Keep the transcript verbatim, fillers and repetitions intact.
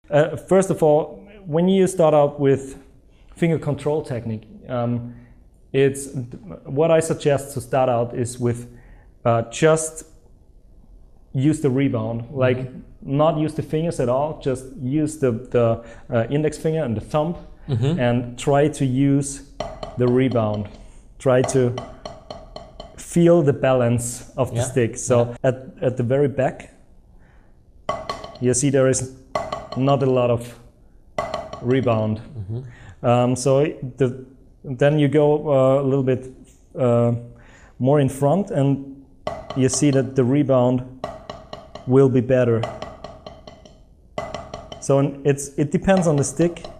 Uh, first of all, when you start out with finger control technique, um, it's what I suggest to start out is with uh, just use the rebound, like mm-hmm. not use the fingers at all, just use the, the uh, index finger and the thumb mm-hmm. and try to use the rebound. Try to feel the balance of the yeah. stick. So yeah. at, at the very back, you see there is not a lot of rebound. Mm-hmm. um, so the, then you go uh, a little bit uh, more in front and you see that the rebound will be better. So it's, it depends on the stick.